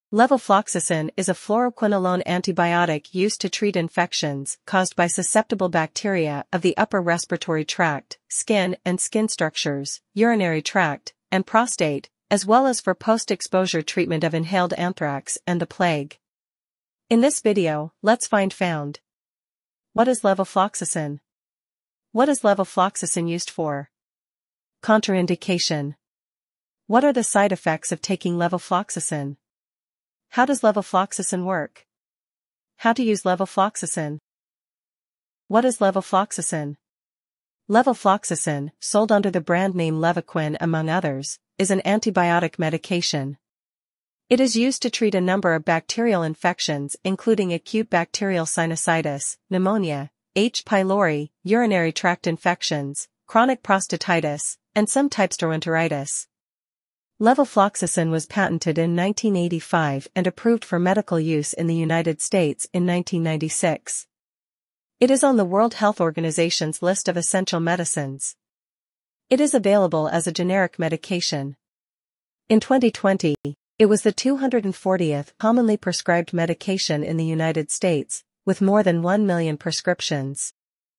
Levofloxacin is a fluoroquinolone antibiotic used to treat infections caused by susceptible bacteria of the upper respiratory tract, skin and skin structures, urinary tract, and prostate, as well as for post-exposure treatment of inhaled anthrax and the plague. In this video, let's find found. What is levofloxacin? What is levofloxacin used for? Contraindication. What are the side effects of taking levofloxacin? How does levofloxacin work? How to use levofloxacin? What is levofloxacin? Levofloxacin, sold under the brand name Levaquin among others, is an antibiotic medication. It is used to treat a number of bacterial infections including acute bacterial sinusitis, pneumonia, H. pylori, urinary tract infections, chronic prostatitis, and some types of gastroenteritis. Levofloxacin was patented in 1985 and approved for medical use in the United States in 1996. It is on the World Health Organization's list of essential medicines. It is available as a generic medication. In 2020, it was the 240th commonly prescribed medication in the United States, with more than 1 million prescriptions.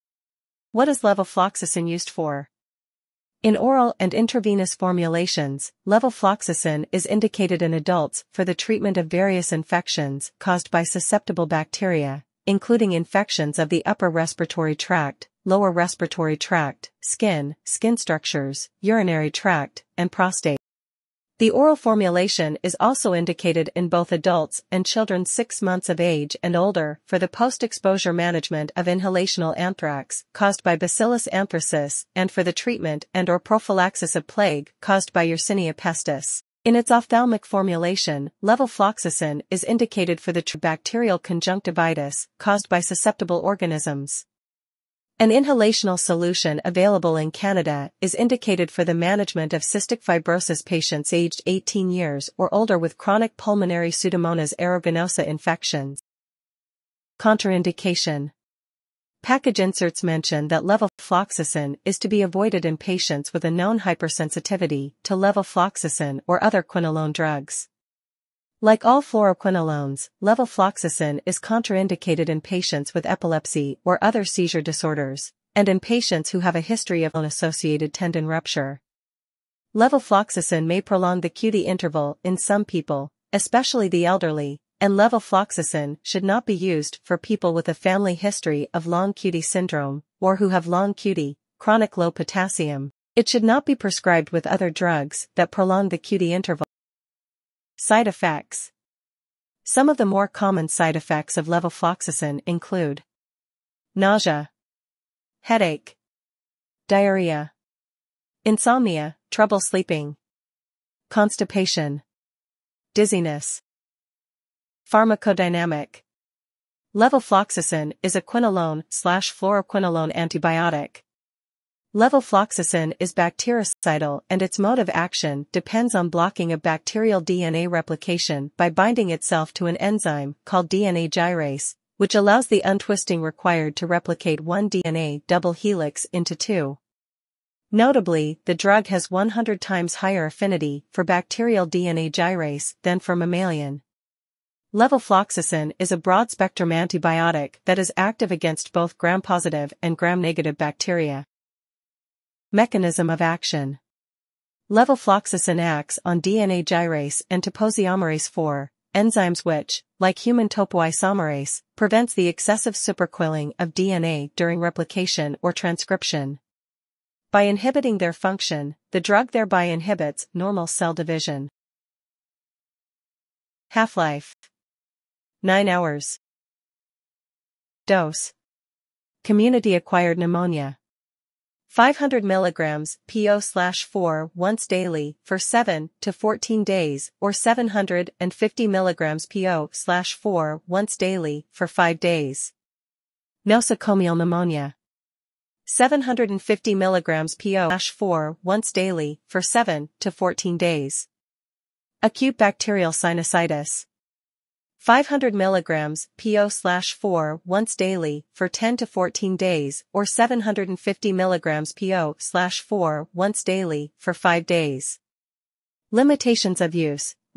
What is levofloxacin used for? In oral and intravenous formulations, levofloxacin is indicated in adults for the treatment of various infections caused by susceptible bacteria, including infections of the upper respiratory tract, lower respiratory tract, skin structures, urinary tract, and prostate. The oral formulation is also indicated in both adults and children 6 months of age and older for the post-exposure management of inhalational anthrax caused by Bacillus anthracis and for the treatment and/or prophylaxis of plague caused by Yersinia pestis. In its ophthalmic formulation, levofloxacin is indicated for the bacterial conjunctivitis caused by susceptible organisms. An inhalational solution available in Canada is indicated for the management of cystic fibrosis patients aged 18 years or older with chronic pulmonary Pseudomonas aeruginosa infections. Contraindication. Package inserts mention that levofloxacin is to be avoided in patients with a known hypersensitivity to levofloxacin or other quinolone drugs. Like all fluoroquinolones, levofloxacin is contraindicated in patients with epilepsy or other seizure disorders, and in patients who have a history of bone-associated tendon rupture. Levofloxacin may prolong the QT interval in some people, especially the elderly, and levofloxacin should not be used for people with a family history of long QT syndrome, or who have long QT, chronic low potassium. It should not be prescribed with other drugs that prolong the QT interval. Side effects. Some of the more common side effects of levofloxacin include nausea, headache, diarrhea, insomnia, trouble sleeping, constipation, dizziness. Pharmacodynamic. Levofloxacin is a quinolone/fluoroquinolone antibiotic. Levofloxacin is bactericidal and its mode of action depends on blocking of bacterial DNA replication by binding itself to an enzyme called DNA gyrase, which allows the untwisting required to replicate one DNA double helix into 2. Notably, the drug has 100 times higher affinity for bacterial DNA gyrase than for mammalian. Levofloxacin is a broad-spectrum antibiotic that is active against both gram-positive and gram-negative bacteria. Mechanism of action. Levofloxacin acts on DNA gyrase and topoisomerase 4, enzymes which, like human topoisomerase, prevents the excessive supercoiling of DNA during replication or transcription. By inhibiting their function, the drug thereby inhibits normal cell division. Half-life. 9 hours. Dose. Community-acquired pneumonia. 500 mg PO/4 once daily for 7 to 14 days or 750 mg PO/4 once daily for 5 days. Nosocomial pneumonia. 750 mg PO/4 once daily for 7 to 14 days. Acute bacterial sinusitis. 500 mg PO/4 once daily for 10 to 14 days or 750 mg PO/4 once daily for 5 days. Limitations of use.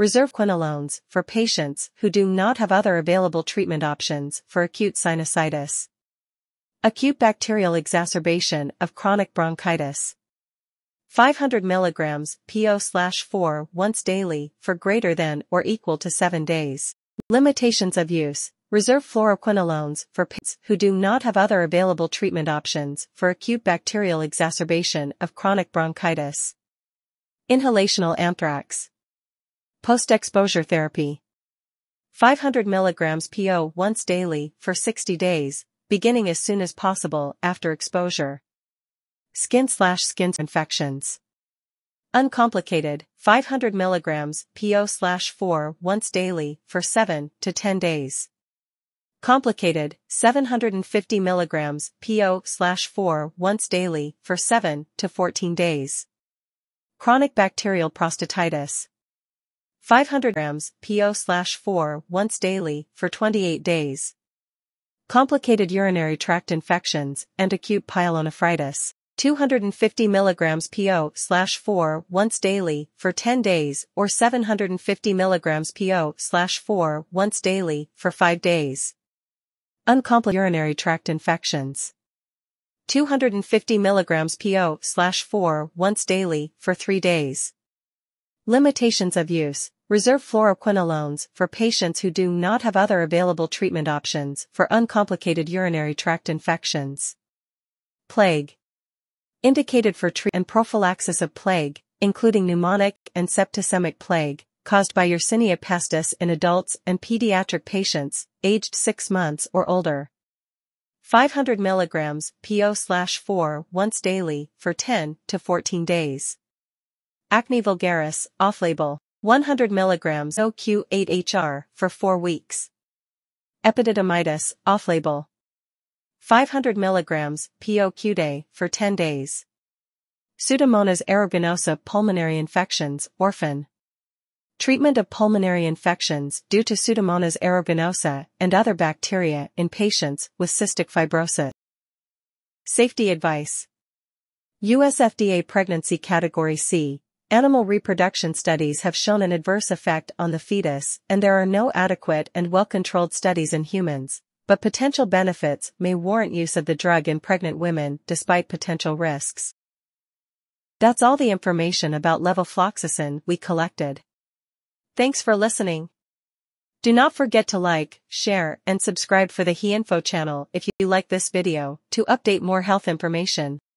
Reserve quinolones for patients who do not have other available treatment options for acute sinusitis. Acute bacterial exacerbation of chronic bronchitis. 500 mg PO/4 once daily for greater than or equal to 7 days. Limitations of use. Reserve fluoroquinolones for patients who do not have other available treatment options for acute bacterial exacerbation of chronic bronchitis. Inhalational anthrax. Post-exposure therapy. 500 mg PO once daily for 60 days, beginning as soon as possible after exposure. Skin/skin infections. Uncomplicated, 500 mg PO/4 once daily for 7 to 10 days. Complicated, 750 mg PO/4 once daily for 7 to 14 days. Chronic bacterial prostatitis. 500 mg PO/4 once daily for 28 days. Complicated urinary tract infections and acute pyelonephritis. 250 mg PO/4 once daily for 10 days or 750 mg PO/4 once daily for 5 days. Uncomplicated urinary tract infections. 250 mg PO/4 once daily for 3 days. Limitations of use. Reserve fluoroquinolones for patients who do not have other available treatment options for uncomplicated urinary tract infections. Plague. Indicated for treatment and prophylaxis of plague, including pneumonic and septicemic plague, caused by Yersinia pestis in adults and pediatric patients, aged 6 months or older. 500 mg PO/4 once daily for 10 to 14 days. Acne vulgaris, off-label, 100 mg OQ8HR for 4 weeks. Epididymitis, off-label. 500 mg PO/QD for 10 days. Pseudomonas aeruginosa pulmonary infections, orphan. Treatment of pulmonary infections due to Pseudomonas aeruginosa and other bacteria in patients with cystic fibrosis. Safety advice. U.S. FDA Pregnancy Category C. Animal reproduction studies have shown an adverse effect on the fetus, and there are no adequate and well-controlled studies in humans, but potential benefits may warrant use of the drug in pregnant women despite potential risks. That's all the information about levofloxacin we collected. Thanks for listening. Do not forget to like, share, and subscribe for the HeInfo channel if you like this video to update more health information.